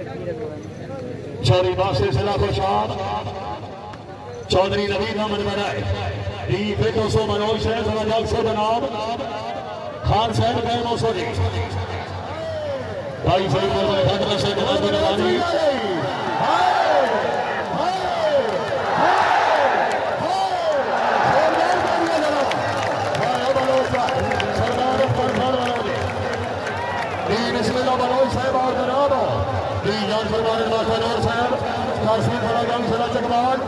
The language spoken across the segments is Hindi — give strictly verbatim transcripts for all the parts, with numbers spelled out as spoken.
चौधरी बासे जिला खुशाब चौधरी नवीद अहमद बनाए डी फिर दो सौ मनोज शहर जरा से जनाब खान साहब गए नौ सौ जी भाई सही बोल रहे से मनोज साहब और जनाब डी जान फरमान साहब काशी खड़ा गंग जिला चकवाल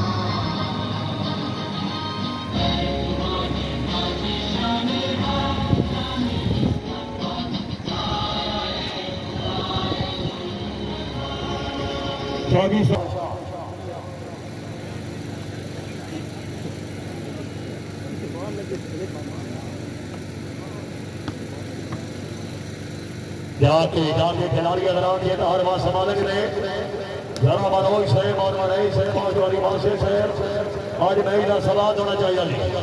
जाके जाके खिलाड़ी अगर आगे तो हर बात संभालेंगे नहीं जरा मनोज साहब और मनोज साहब और जो अली बासे साहब आज मैच का सवाल होना चाहिए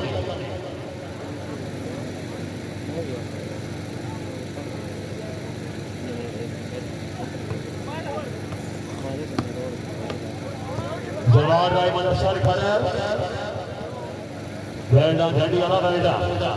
जवाहर राय मनसर खड़े बैठा झंडी वाला बैठा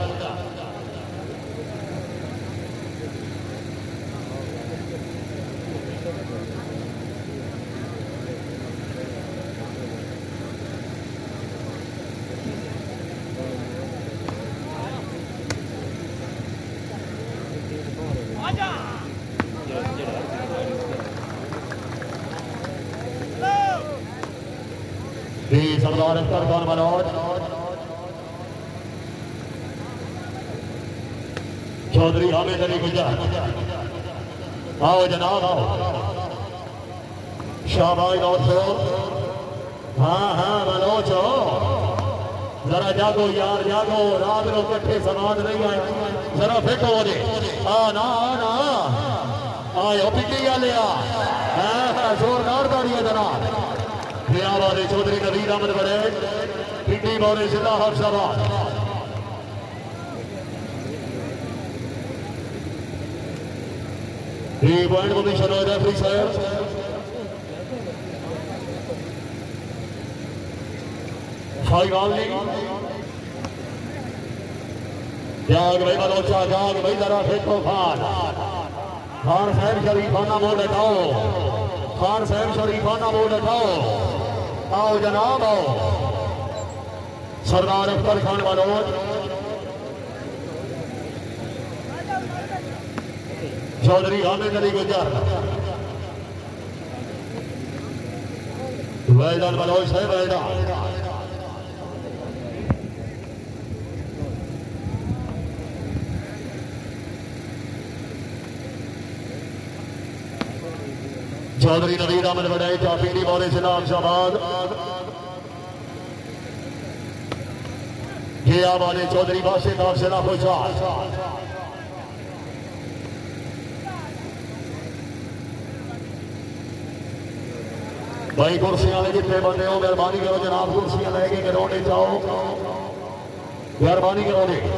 सरदार अख्तर खान मनोज चौधरी हामिद अली गुजर आओ जनाब आओ शाहबाज और सो हाँ हाँ मनोज जरा जागो यार जागो रात लो कट्ठे समाज नहीं आए जरा फिट हो दे आ ना आ ना आयो पिटी लिया हाँ जोरदार ताड़ियां जनाब वाले चौधरी नवीद अहमद बड़े पिंडी बोले जिला हफ्साबाद पॉइंट कमीशन हो रेफरी साहब फाइनल जाग भाई बलोचा जाग भाई जरा फेंको खान खान साहब शरीफाना मोड़ हटाओ खान साहब शरीफाना मोड़ हटाओ आओ जनाब आओ सरदार अख्तर खान मनोज चौधरी हामिद अली गुजर वैदन मनोज साहब वैदा चौधरी नवीद अहमद बड़ाई चापीडी बोले जिला अहमदाबाद ये आवाज़ चौधरी बासे का जिला खुशाल भाई कुर्सियां ले जितने बंदे हो मेहरबानी करो जनाब कुर्सियां लेके ग्राउंड में जाओ मेहरबानी करो ने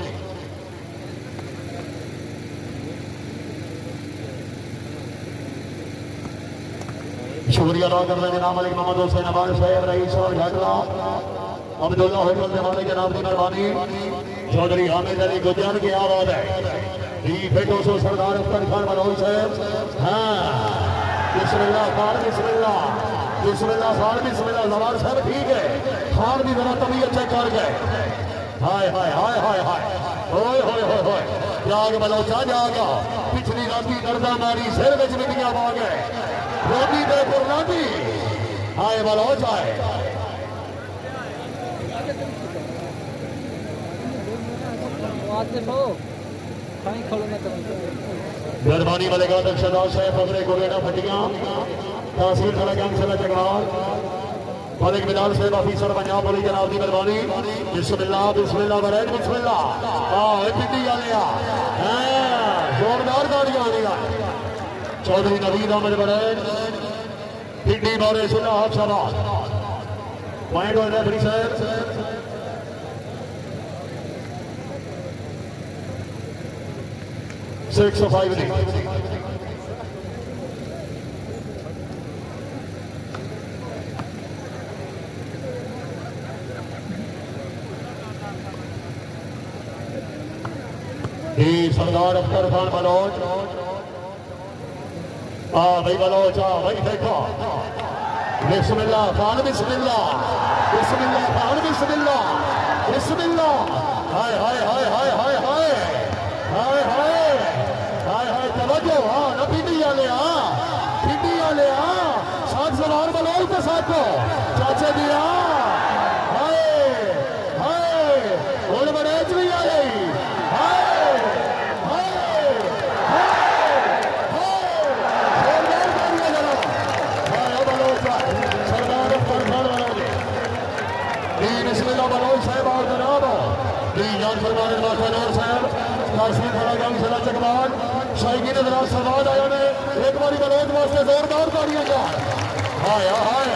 शुक्रिया अदा करना जनाब मलिक मोहम्मद हुसैन अबाद साहब रईस और घटला अब्दुल्ला होटल से वाले जनाब की मेहरबानी चौधरी हामिद अली गुजर की आवाज है बेटो सो सरदार अख्तर खान मनोज साहब हाँ बिस्मिल्लाह खान बिस्मिल्लाह बिस्मिल्लाह खान बिस्मिल्लाह जवान साहब ठीक है खान भी जरा तबीयत चेक कर गए हाय हाय हाय हाय हाय ओए होए होए होए जाग बलोचा जागा पिछली राती गर्दा मारी सिर में मिट्टियां पा गए रोटी दे पुरनाटी हाय बलोच आए मेहरबानी मलेगा दक्षदास साहब पकड़े गोरेड़ा फटियां तहसील खड़गंज जिला जगवाल मलिक बिलाल साहब ऑफिसर पंजाब बोली जनाब की मेहरबानी बिस्मिल्लाह बिस्मिल्लाह बरैन बिस्मिल्लाह हाँ पिंडी वाले जोरदार ताड़ियां आने चौधरी नवीद अहमद बरैन पिंडी बोले जिला हफ्साबाद पॉइंट हो रेफरी साहब सिक्स फाइव सरदार अख्तर खान बलोच। हाँ भाई बलोच, हाँ भाई देखो, बिस्मिल्लाह खान, बिस्मिल्लाह, बिस्मिल्लाह खान, बिस्मिल्लाह, बिस्मिल्लाह। हाय हाय हाय हाय हाय हाय हाय हाय हाय हाय तवज्जो। हाँ ना पीटी वाले, हाँ पीटी वाले, हाँ साथ सवार बलोच के साथ को चाचे दिया। हाय हाय बोल बड़े भी आ गई। बलोच साहब और जनाब जान फरमान साहब काशी खड़ा गंग जिला चकवाल शाही नजर सवाद आया ने एक बारी बलोच वास्ते जोरदार तालियां जान। हाय हाय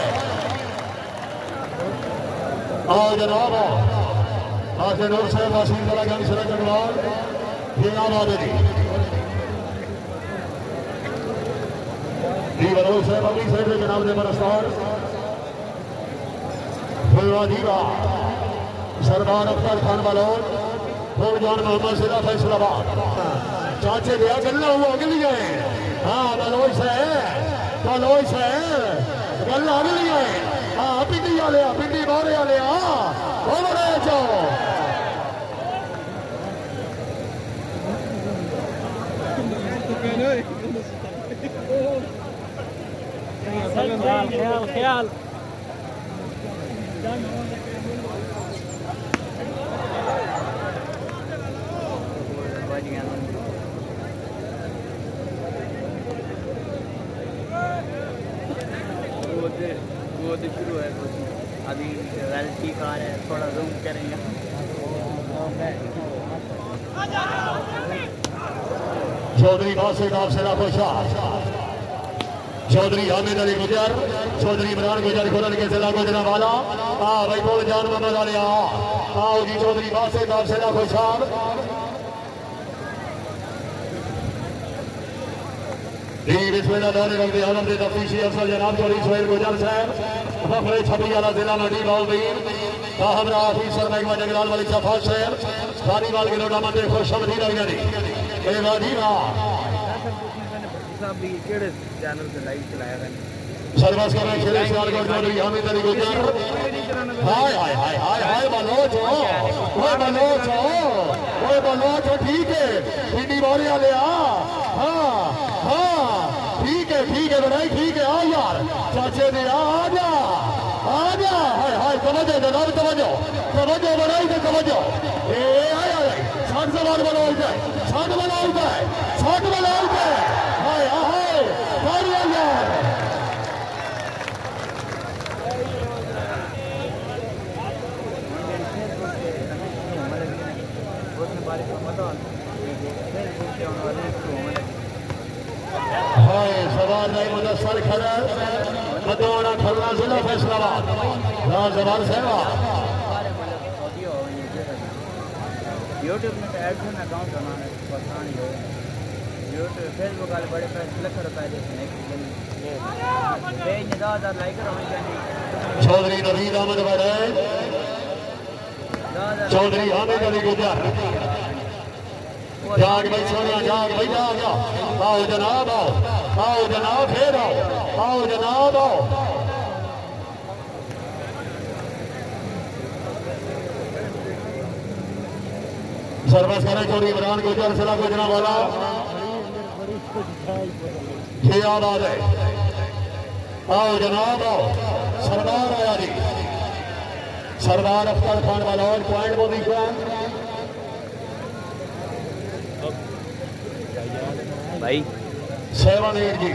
आओ जनाब काशी नूर साहब काशी खड़ा गंग जिला चकवाल जिंदाबाद जी जी बलोच साहब अभी साहब जनाब ने बरस्तार दीवा सरदार अख्तर खान बलोच फौजान मोहम्मद सिरा फैसलाबाद चाचे दिया गल्ला हुआ अगली गए। हाँ बलोच है बलोच है गल्ला अगली गए। हाँ पिंडी वाले पिंडी बारे वाले हाँ वो बड़े जाओ ख्याल ख्याल वो तो शुरू है अभी वेल ठीक आ रहा है थोड़ा जूम करेंगे। चौधरी बासित आपसे खुशाद चौधरी हामिद अली गुजर चौधरी इमरान गुजर खुरन के जिला गुजरा वाला हाँ भाई बोल जान मोहम्मद अली आओ जी चौधरी बासित आपसे खुशाद तफ्तीशी अफसर जनाब चौधरी सोहेल गुजर साहब फखरे छब्बी वाला जिला मंडी बाउबीन हमरा ऑफिसर महकमा जंगलाल वाली चफा साहब धारीवाल के लोटा मंदिर खुश आमदी लग जी ए वाजी वाह साहब भी केड़े चैनल पे लाइव चलाया है सर्विस कर रहे खेले सियालकोट चौधरी हामिद अली गुजर। हाय हाय हाय हाय हाय बलोच हो ओए बलोच हो ओए बलोच हो ठीक है पिंडी बोरे वाले हाँ हाँ ठीक है ठीक है बड़ाई ठीक है आ यार चाचे ने आ जा आ जा हाय हाय तवज्जो जनाब तवज्जो तवज्जो बड़ाई से तवज्जो ए आय आय साठ सवार बलोच है साठ बलोच है साठ बलोच है हाय हाय तालियां यार हाय सवार नहीं मुदस्सर खदर मदोना खलना जिला फैसलाबाद राजवार सेवा यूट्यूब में ऐड करना अकाउंट बनाना परेशान हो यूट्यूब फेसबुक वाले बड़े पैसे लख रुपए देते हैं पेज ज़्यादा लाइक होने चाहिए। चौधरी नवीद अहमद बड़े चौधरी हामिद अली गुजर जाग भाई सोनिया जाग भाई जाग आओ जनाब आओ आओ जनाब फिर आओ आओ जनाब आओ सर्विस करें चौधरी इमरान गुजर जिला गुजरा वाला ये आबाद है आओ जनाब आओ सरदार आया जी सरदार अख्तर खान बलोच पॉइंट पोजीशन भाई सेवन एट जी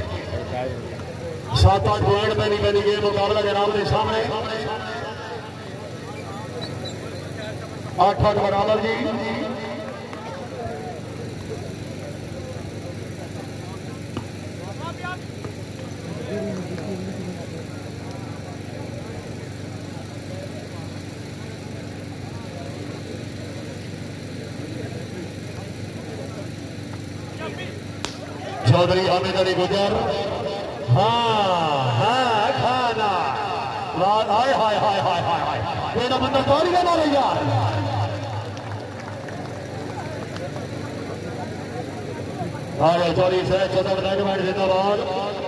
सात आठ पॉइंट पे नहीं बनी ये मुकाबला जनाब के सामने आठ आठ बराबर जी चौधरी हामिद अली गुजर हाँ हाँ खाना हाय हाय हाय हाय हाय हाय तेरा बंदा तोड़ी का मारे यार आया चौरी से चौदह रेगमेंट जिंदाबाद।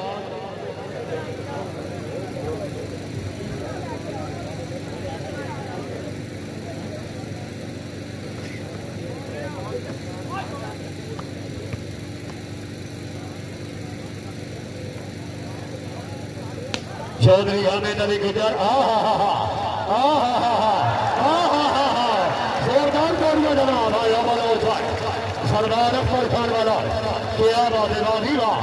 चौधरी हामिद अली गुजर जोरदार जोड़िया जनाब आया बलोच सरदार अकबर खान वाला क्या बात है वाह वाह।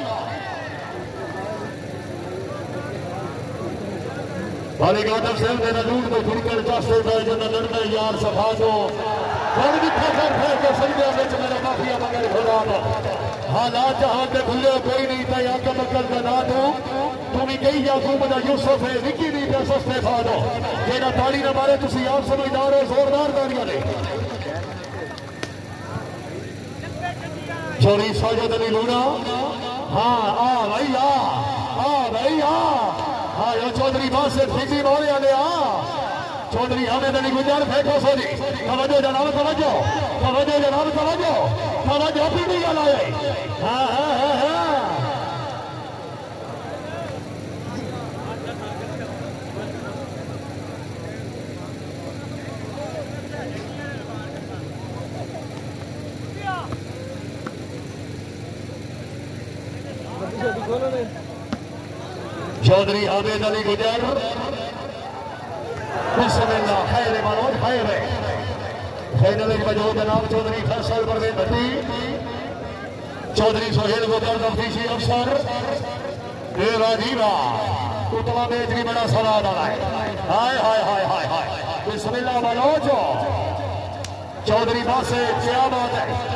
वाली गादर से मेरा दूर को खुलकर चासे जन लड़ने यार सभा को और दिखा कर है कि संध्या में मेरा माफिया मगर घोड़ा हालात जहां पे भूले कोई नहीं था या का मकल बना दो तुम्हें कही याकूब दा यूसुफ है विकी दी पे सस्ते फादो जेना ताली ना मारे तुसी आप समझदार हो जोरदार तालियां दे। चोरी साजिद अली लूना हाँ आ भाई आ आ भाई आ हाँ यो चौधरी बासित फिजी बोले आने आ चौधरी हामिद अली गुजर फेंको सोनी तवज्जो जनाब तवज्जो तवज्जो जनाब तवज्जो तवज्जो पीटी वाला है हाँ हाँ हाँ हाँ चौधरी हामिद अली गुजर बिस्मिल्लाह खैर मनोज खैर फाइनल बजो जनाब चौधरी फैसल परवेज भट्टी चौधरी सोहेल गुजर तफ्तीशी अफसर ए राजीवा उतला में इतनी बड़ा सवाल आ रहा है हाय हाय हाय हाय हाय बिस्मिल्लाह मनोज चौधरी बात से क्या बात है।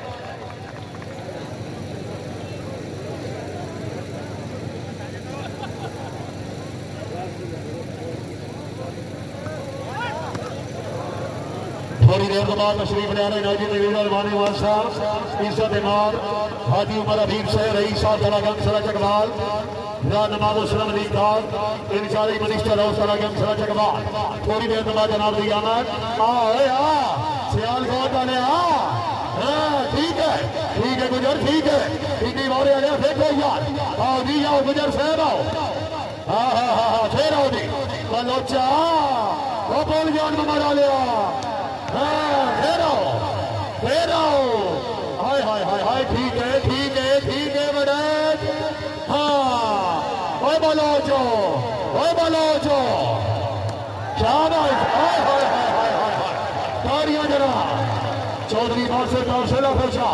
थोड़ी देर के बाद तशरीफ ले रहे नाजी नवीर मानी साहब इज्जत इमाम हाजी उमर हबीब से रईस साहब दलागंज सरा चकवाल नमाज उसलम Ali Khan in-charge minister house दलागंज सरा चकवाल थोड़ी देर के बाद जनाब दी आमद आ आ सियाल कौन वाले आ हाँ ठीक है ठीक है गुजर ठीक है इतनी बारे आ गया देखो यार आओ जी आओ गुजर साहब आओ हाँ हाँ हाँ हाँ फिर आओ जी बलोचा वो बोल जान में मरा लिया फिर आओ फिर आओ हाय हाय हाय हाय ठीक है ठीक है ठीक है बड़े हाँ ओए बलोचो ओए बलोचो क्या बात हाय हाय हाय हाय हाय हाय तारियां जरा चौधरी बात से काउंसिलर फैसा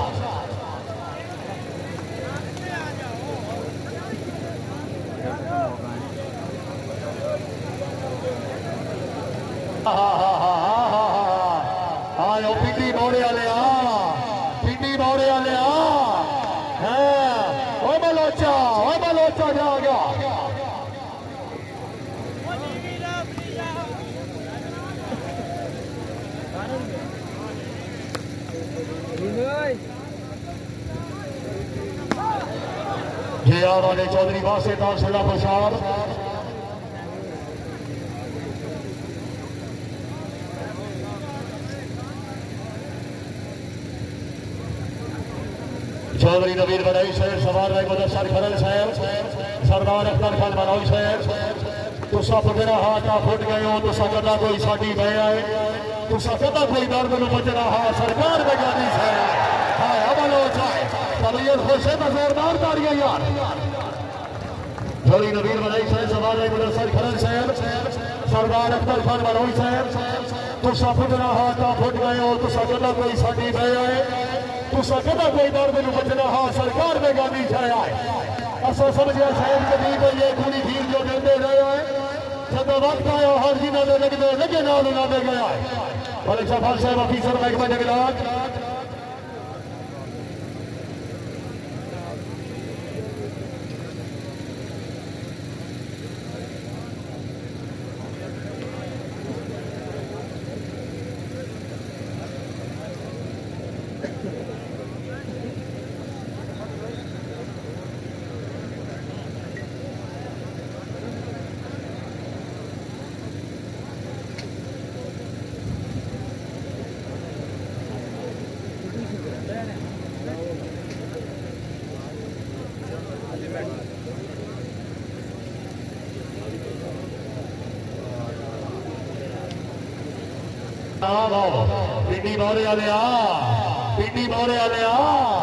हाँ हाँ हाँ आयो पिंडी मोड़े वाले आ पिंडी मोड़े वाले आ हैं ओ बलोचा ओ बलोचा जा गया ये यार वाले चौधरी वासे तारसला प्रसाद चौधरी नवीर बनाई साहब सवार राय मुदस्सर खरल साहब सरदार अख्तर खान बनौई साहब तुसा पकड़ा हाथ आ फुट गए हो तुसा कदा कोई साडी बह आए तुसा कदा कोई दर्द में बचना हा सरकार बेगानी साहब हाय अमलो चाहे तबीयत खुश है जोरदार तारियां यार चौधरी नवीर बनाई साहब सवार राय मुदस्सर खरल साहब सरदार अख्तर खान बनौई साहब तुसा पकड़ा हाथ आ फुट गए हो तुसा कदा कोई साडी बह आए तुसा कदा कोई दर्द में बचना हाँ सरकार में गांधी छाया है असा समझिया साहब कदीब ये पूरी भीड़ जो देते रहे हैं जब वक्त आया हर जी नाले लगते लगे नाल नाले गया है मलिक सफाल साहब ऑफिसर महकमा जंगलात जनाब आओ पीटी मोरे वाले आ पीटी मोरे वाले आ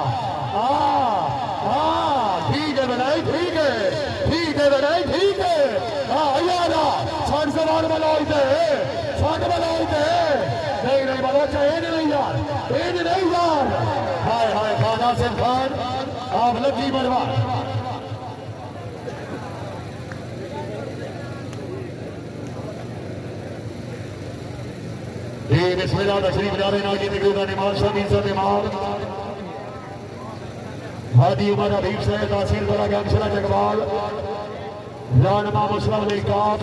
ठीक है बनाई ठीक है ठीक है बनाई ठीक है हाँ यार छठ सवार बनाई दे छठ बनाई दे नहीं नहीं बना चाहिए नहीं यार नहीं यार हाय हाय खाना से खान आप लगी बर्बाद बिस्मिल्लाह तशरीफ ला रहे नाजी तकरीबन इमाम शामी सा इमाम हादी उमर हबीब से तहसील बड़ा गमशला जगवाल रानमा मुस्लिम लीग काफ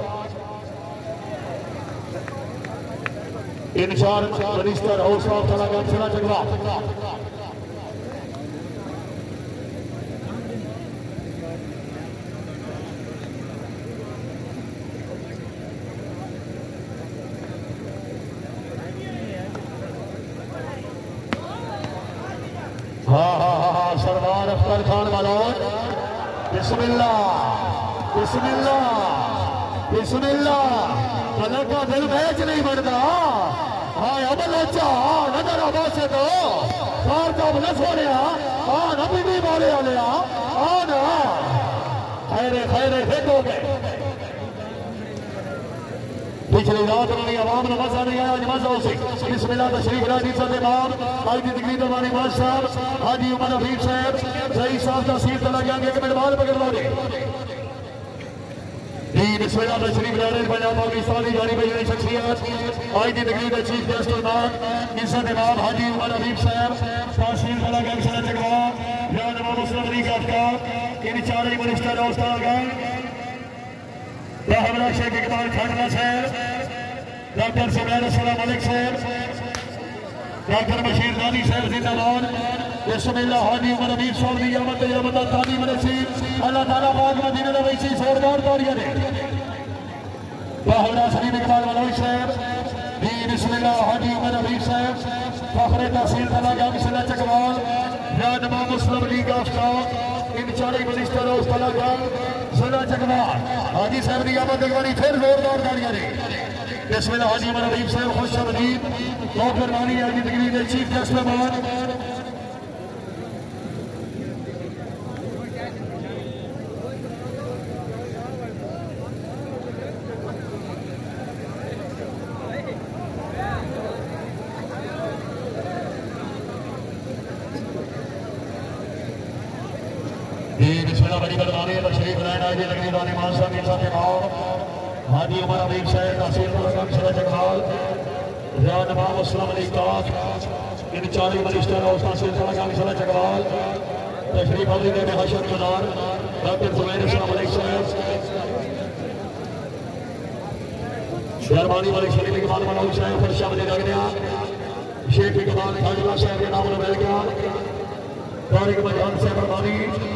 इंचार्ज मिनिस्टर हाउस ऑफ बड़ा गमशला जगवाल हाँ हाँ हाँ हाँ सरदार अख्तर खान मलौट बिस्मिल्लाह बिस्मिल्लाह बिस्मिल्लाह कलर का दिल मैच नहीं बनता हाँ अमल अच्छा हाँ नजर आवाज से तो कार का बलस हो रहा हाँ न भी नहीं मारे वाले हाँ ना खैरे खैरे फिट हो गए पिछली रात उन्होंने आवाम ने मजा नहीं आया मजा उसे बिस्मिल्लाह तशरीफ राजी साहब इमाम आज की तकरीर हमारे इमाम साहब हाजी उमर हबीब साहब सही साहब तहसील तला गया एक मिनट बाद पकड़ लो जी बिस्मिल्लाह तशरीफ राजी पंजाब पाकिस्तानी जानी भाई शख्सियत आज की तकरीर चीफ गेस्ट इमाम इज्जत इमाम हाजी उमर हबीब साहब तहसील तला गया चकवा या नवाब मुस्लिम लीग अफकार इन चार मिनिस्टर उस्ताद हमला शेख इकबाल खानवा साहब डॉक्टर सुबैर अस्सलाम मलिक साहब डॉक्टर बशीर दानी साहब जिंदाबाद बिस्मिल्लाह हाजी उमर हबीब साहब दी आमद आमद ताली नसीब अल्लाह ताला पाक मदीने दा वैसी जोरदार तालियां दे हमला सलीम इकबाल मलौई साहब दी बिस्मिल्लाह हाजी उमर हबीब साहब फखरे तहसील तला गमशला चकवाल या नवाब मुस्लिम लीग अफकार इन चारे मिनिस्टर उस्ताद जिला चकवाल हाजी साहब की आमद अगवानी फिर जोरदार तालियां दे बिस्मिल्लाह हाजी उमर हबीब साहब खुश आमदीद डॉक्टर रानी आज की तकरीर के चीफ गेस्ट मेहमान बड़ी बदमानी तशरीफ लाइन आज तकरीर वाले मान साहब के साथ इमाम हाजी उमर हबीब साहब तहसील गमशला जगवाल या नवाब मुस्लिम लीग काफ इन चार मिनिस्टर और तहसील गमशला जगवाल तशरीफ हाजिर में हशर गुजार डॉक्टर जुबैर अस्सलाम मलिक साहब शहरबानी मलिक शरीफ इकबाल मलौई साहब खुश आमदीद अगनिया शेख इकबाल खानवा साहब के नाम मिल गया तारिक मजान साहब बरबानी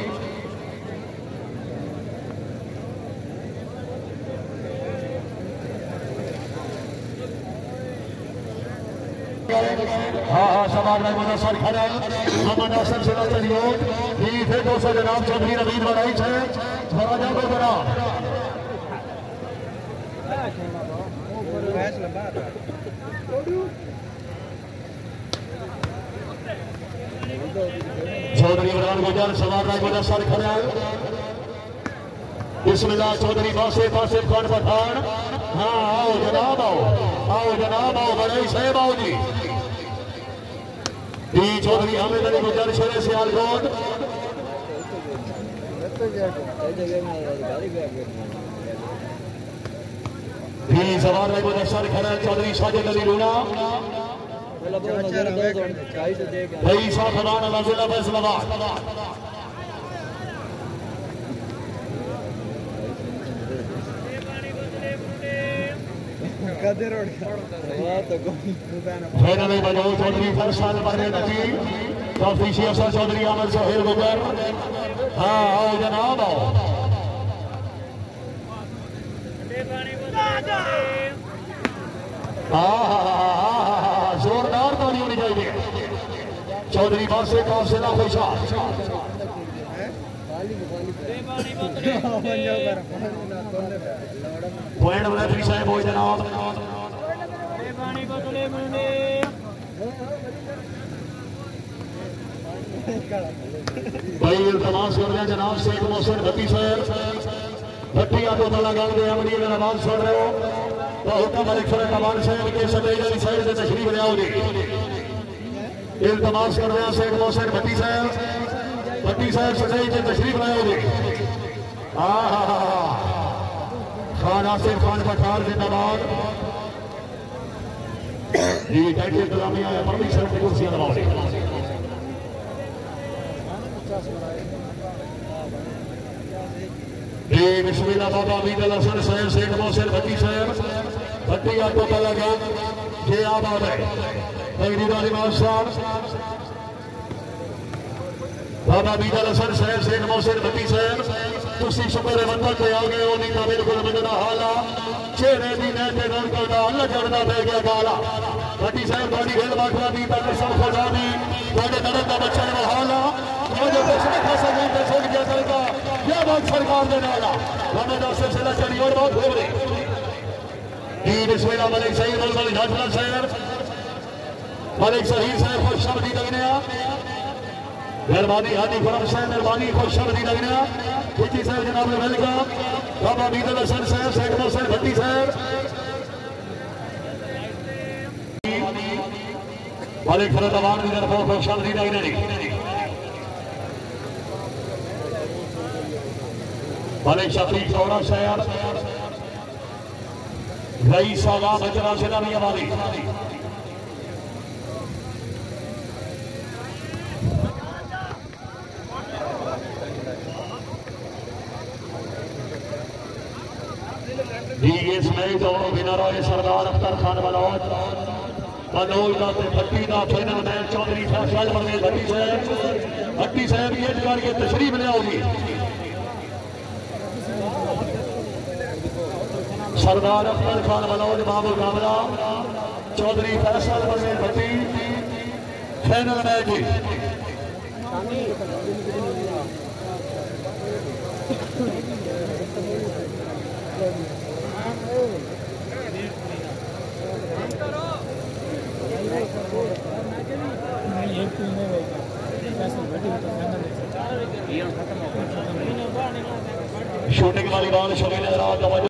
हाँ हाँ समाज में मुनसर खड़े मोहम्मद नासिर से सहयोग ये फिर दोस्तों जनाब चौधरी नवीद बनाई है महाराजा को जनाब चौधरी इमरान गुजर समाज में मुनसर खड़े बिस्मिल्लाह चौधरी बासे कासिम खान पठान हाँ आओ जनाब आओ आओ जनाब आओ बड़े साहब आओ जी डी चौधरी हामिद अली गुजर शेरे सियालकोट डी सवार में मुनसर खड़ा चौधरी साजिद अली लूना भाई साहब खदान जिला फैसलाबाद फाइनली बजाओ चौधरी फरसान बने नजी तौफीशी अफसर चौधरी आमद सोहेल गुजर हाँ आओ जनाब आओ जोरदार ताली होनी चाहिए चौधरी बासे काफिला खुशहाल पॉइंट रेफरी साहब हो जनाब भाई इल्तमास कर रहे हैं जनाब शेख मोहसिन भट्टी साहब भट्टी आपको तला गाल दे अमरी अगर आवाज सुन रहे हो तो हुक्म मलिक फरक कमाल साहब के सटेज वाली साइड से तशरीफ ले आओगे। इल्तमास कर रहे हैं शेख मोहसिन भट्टी साहब भट्टी साहब सटेज से तशरीफ ले आओगे। खान आसिफ खान पठार जिंदाबाद जी टैक्सी इंतजामिया परवीन साहब की कुर्सियां दबाओगे। जी बिस्मिल्लाह बाबा अमीद अल हसन साहब शेख मोहसिन भट्टी साहब भट्टी आपको पता लगा ये आप आ गए तकरीर इमाम साहब बाबा अमीद अल हसन साहब शेख मोहसिन भट्टी साहब तुसी शुक्र मंदिर पे आ गए हो नहीं तो बिल्कुल मंगना हाला चेहरे दी नैते रंग का अल्लाह चढ़ना पै गया गाला भट्टी साहब थोड़ी खेल बाटवा दी तक सब खुदा दी थोड़े दर्द का बच्चा ने हाला मुझे कुछ नहीं खा सके तो छोड़ दिया जाएगा यह बात सरकार देने वाला हमें दस सिलसिला चली और बहुत हो रही जी बिस्मिल्लाह मलिक सईद अल मलिक हाजला साहब मलिक शहीद साहब खुश शब्दी लगने मेहरबानी हादी फरम साहब मेहरबानी खुश शब्दी लगने खिची साहब जनाब वेलकम बाबा अमीद अल हसन साहब शेख मोहसिन भट्टी साहब मलिक फरद अवान की तरफ खुश शब्दी लगने मलिक शफीक सौरा शहर रईस आगा बजरा जिला मियावाली जी इस मैच दोनों विनर होए सरदार अख्तर खान बलौद मनोल का भट्टी का फाइनल मैच चौधरी फैसला बने भट्टी साहब भट्टी साहब ये करके तशरीफ ले आओगी। सरदार अख्तर खान बलौद बाबुल कामरा चौधरी फैसल बने भट्टी फाइनल मैच शूटिंग वाली बाल शोभी नजर